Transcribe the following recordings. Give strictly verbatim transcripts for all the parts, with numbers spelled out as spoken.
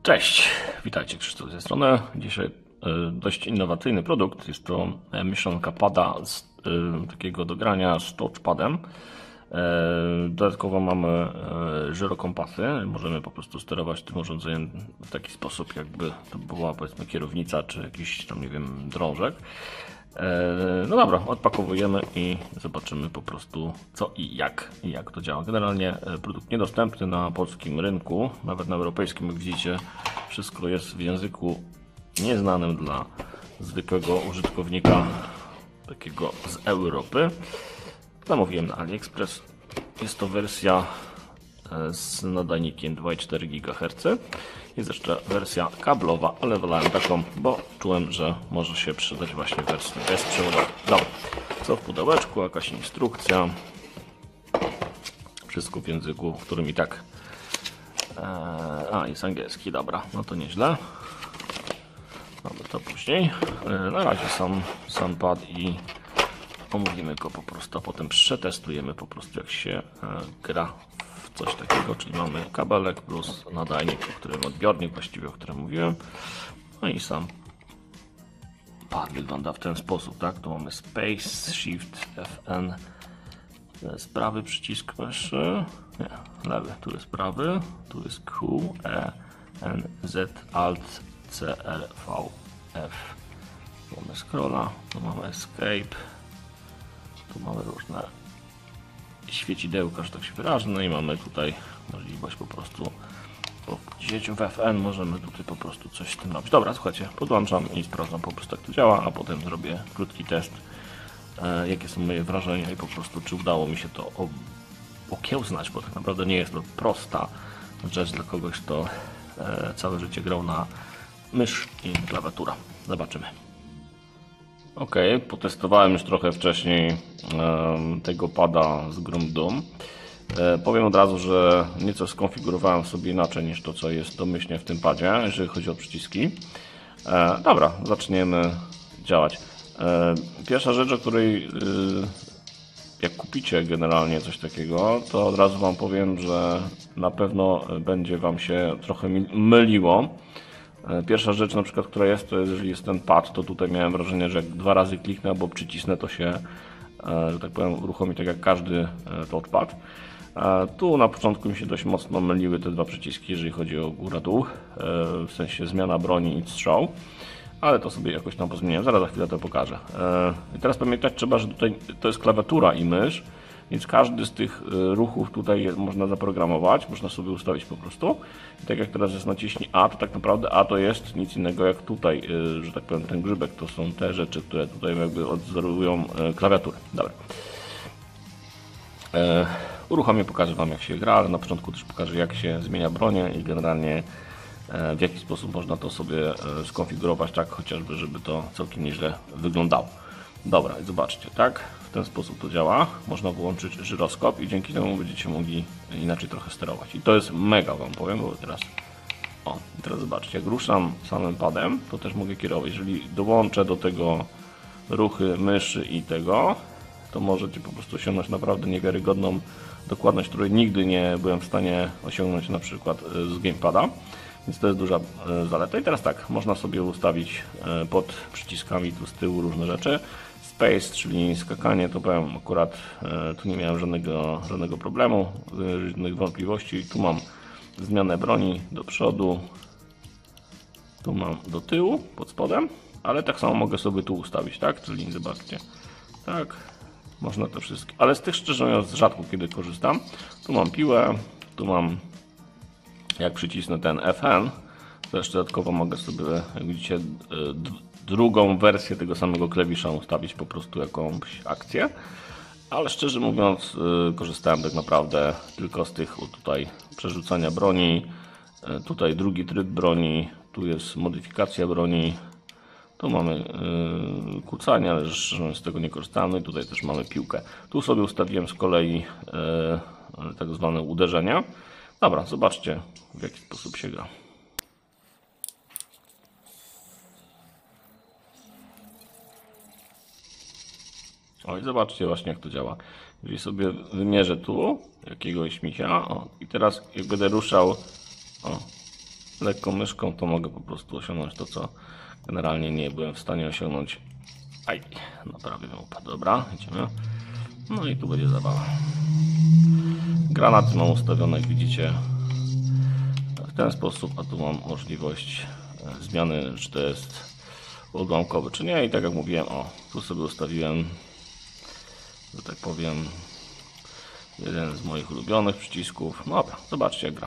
Cześć, witajcie, Krzysztof z tej strony. Dzisiaj dość innowacyjny produkt. Jest to mieszanka pada z takiego do grania z touchpadem. Dodatkowo mamy żyrokompasy. Możemy po prostu sterować tym urządzeniem w taki sposób, jakby to była, powiedzmy, kierownica czy jakiś tam, nie wiem, drążek. No dobra, odpakowujemy i zobaczymy po prostu co i jak i jak to działa. Generalnie produkt niedostępny na polskim rynku, nawet na europejskim, jak widzicie, wszystko jest w języku nieznanym dla zwykłego użytkownika takiego z Europy. Zamówiłem na AliExpress. Jest to wersja z nadajnikiem dwa i cztery gigaherca. Jest jeszcze wersja kablowa, ale wolałem taką, bo czułem, że może się przydać właśnie w wersji bezprzewodowej. Dobra, co w pudełeczku, jakaś instrukcja. Wszystko w języku, w którym i tak... Eee, a, jest angielski, dobra, no to nieźle. Mamy to później. Eee, na razie sam, sam pad i omówimy go po prostu, a potem przetestujemy po prostu, jak się e, gra w coś takiego, czyli mamy kabelek plus nadajnik, o którym odbiornik właściwie, o którym mówiłem. No i sam pad wygląda w ten sposób, tak? Tu mamy Space, Shift, F N, to jest prawy przycisk myszy, nie, lewy, tu jest prawy, tu jest Q, E, N, Z, Alt, C, R, V, F. Tu mamy scrolla, tu mamy Escape, tu mamy różne świecidełka, że tak się wyrażę, no i mamy tutaj możliwość po prostu po wciśnięciu w F N możemy tutaj po prostu coś z tym robić. Dobra, słuchajcie, podłączam i sprawdzam po prostu, jak to działa, a potem zrobię krótki test, e, jakie są moje wrażenia i po prostu czy udało mi się to okiełznać, bo tak naprawdę nie jest to prosta rzecz dla kogoś, kto e, całe życie grał na mysz i klawiatura. Zobaczymy. Ok, potestowałem już trochę wcześniej e, tego pada z grą Doom. E, powiem od razu, że nieco skonfigurowałem sobie inaczej niż to, co jest domyślnie w tym padzie, jeżeli chodzi o przyciski. E, dobra, zaczniemy działać. E, pierwsza rzecz, o której e, jak kupicie generalnie coś takiego, to od razu Wam powiem, że na pewno będzie Wam się trochę myliło. Pierwsza rzecz, na przykład, która jest, to jest, jeżeli jest ten pad, to tutaj miałem wrażenie, że jak dwa razy kliknę albo przycisnę, to się, że tak powiem, uruchomi tak jak każdy touchpad. Tu na początku mi się dość mocno myliły te dwa przyciski, jeżeli chodzi o góra-dół, w sensie zmiana broni i strzał, ale to sobie jakoś tam pozmieniam, zaraz za chwilę to pokażę. I teraz pamiętać trzeba, że tutaj to jest klawiatura i mysz, więc każdy z tych ruchów tutaj można zaprogramować, można sobie ustawić po prostu. I tak jak teraz jest naciśnij A, to tak naprawdę A to jest nic innego jak tutaj, że tak powiem, ten grzybek to są te rzeczy, które tutaj jakby odwzorują klawiaturę. Dobra. E, uruchomię, pokażę Wam, jak się gra, ale na początku też pokażę, jak się zmienia bronię i generalnie w jaki sposób można to sobie skonfigurować tak chociażby, żeby to całkiem nieźle wyglądało. Dobra, i zobaczcie, tak? W ten sposób to działa. Można włączyć żyroskop i dzięki temu będziecie mogli inaczej trochę sterować. I to jest mega, Wam powiem, bo teraz... O, i teraz zobaczcie, jak ruszam samym padem, to też mogę kierować. Jeżeli dołączę do tego ruchy myszy i tego, to możecie po prostu osiągnąć naprawdę niewiarygodną dokładność, której nigdy nie byłem w stanie osiągnąć na przykład z gamepada. Więc to jest duża zaleta. I teraz tak, można sobie ustawić pod przyciskami tu z tyłu różne rzeczy. Space, czyli skakanie, to powiem akurat, tu nie miałem żadnego, żadnego problemu, żadnych wątpliwości. Tu mam zmianę broni do przodu, tu mam do tyłu, pod spodem, ale tak samo mogę sobie tu ustawić, tak? Czyli zobaczcie, tak, można to wszystko. Ale z tych, szczerze mówiąc, rzadko kiedy korzystam. Tu mam piłę, tu mam, jak przycisnę ten F N, to jeszcze dodatkowo mogę sobie, jak widzicie, drugą wersję tego samego klawisza ustawić po prostu jakąś akcję. Ale szczerze mówiąc, korzystałem tak naprawdę tylko z tych tutaj przerzucania broni. Tutaj drugi tryb broni, tu jest modyfikacja broni. Tu mamy kucanie, ale szczerze mówiąc z tego nie korzystałem. No i tutaj też mamy piłkę. Tu sobie ustawiłem z kolei tak zwane uderzenia. Dobra, zobaczcie, w jaki sposób się gra. O, i zobaczcie właśnie, jak to działa. Jeżeli sobie wymierzę tu jakiegoś misia, o, i teraz jak będę ruszał, o, lekką myszką, to mogę po prostu osiągnąć to, co generalnie nie byłem w stanie osiągnąć. Aj, no prawie mi upadł. Dobra, idziemy. No i tu będzie zabawa. Granaty mam ustawione, jak widzicie, w ten sposób, a tu mam możliwość zmiany, czy to jest odłamkowy, czy nie. I tak jak mówiłem, o, tu sobie ustawiłem, że tak powiem, jeden z moich ulubionych przycisków. No dobra, zobaczcie, jak gram.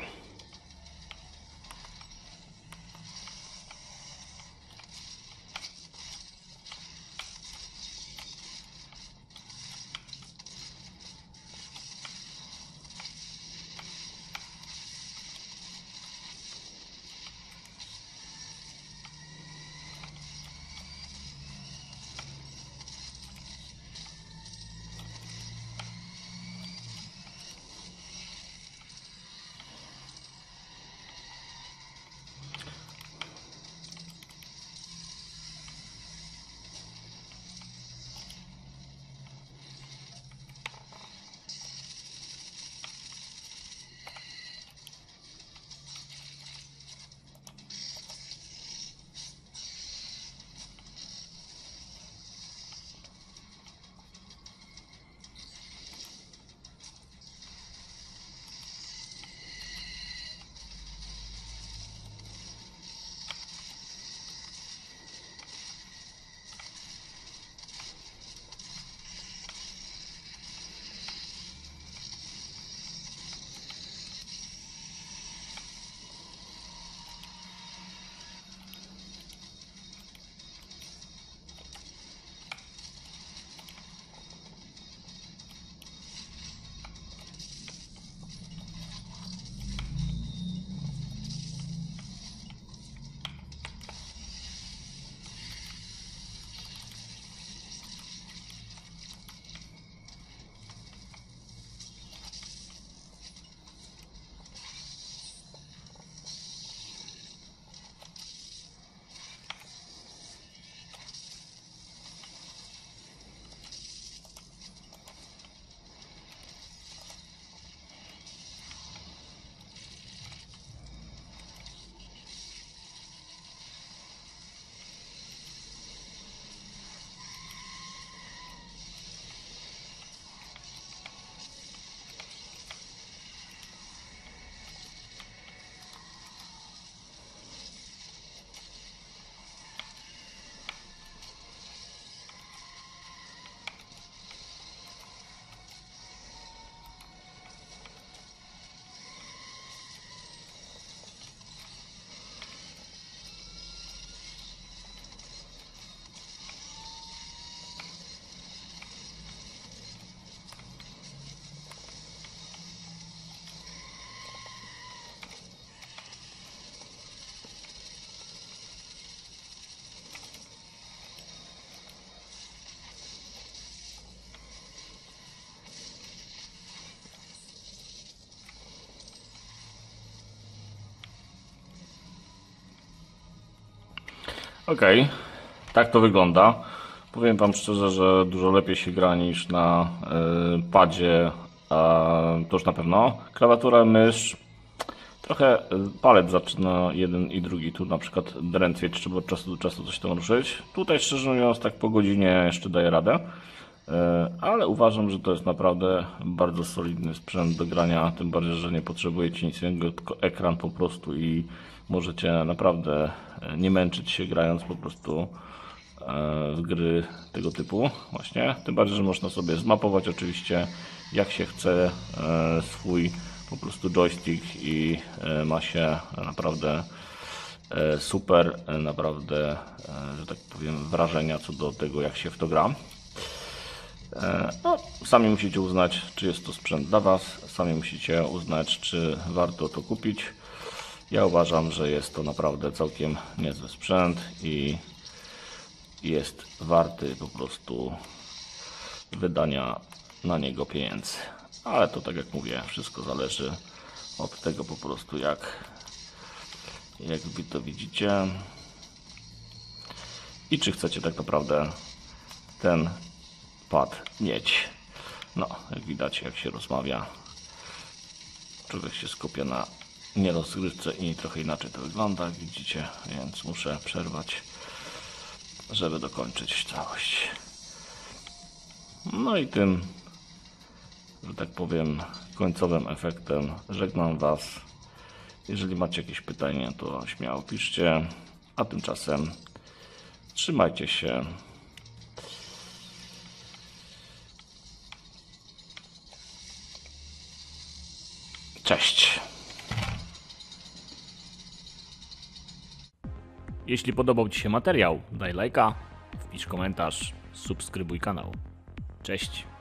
Ok, tak to wygląda. Powiem Wam szczerze, że dużo lepiej się gra niż na y, padzie, a to już na pewno. Klawiatura, mysz, trochę palec zaczyna jeden i drugi tu na przykład drętwieć, trzeba od czasu do czasu coś tam ruszyć. Tutaj szczerze mówiąc tak po godzinie jeszcze daję radę, y, ale uważam, że to jest naprawdę bardzo solidny sprzęt do grania, tym bardziej, że nie potrzebujecie nic innego, tylko ekran po prostu i możecie naprawdę nie męczyć się grając po prostu w gry tego typu właśnie. Tym bardziej, że można sobie zmapować oczywiście jak się chce swój po prostu joystick i ma się naprawdę super, naprawdę, że tak powiem, wrażenia co do tego, jak się w to gra. No, sami musicie uznać, czy jest to sprzęt dla Was, sami musicie uznać, czy warto to kupić. Ja uważam, że jest to naprawdę całkiem niezły sprzęt i jest warty po prostu wydania na niego pieniędzy. Ale to, tak jak mówię, wszystko zależy od tego po prostu, jak, jak Wy to widzicie i czy chcecie tak naprawdę ten pad mieć. No, jak widać, jak się rozmawia, człowiek się skupia na nierozgrywce i trochę inaczej to wygląda, jak widzicie, więc muszę przerwać, żeby dokończyć całość. No i tym, że tak powiem, końcowym efektem żegnam Was. Jeżeli macie jakieś pytania, to śmiało piszcie, a tymczasem trzymajcie się. Cześć. Jeśli podobał Ci się materiał, daj lajka, wpisz komentarz, subskrybuj kanał. Cześć.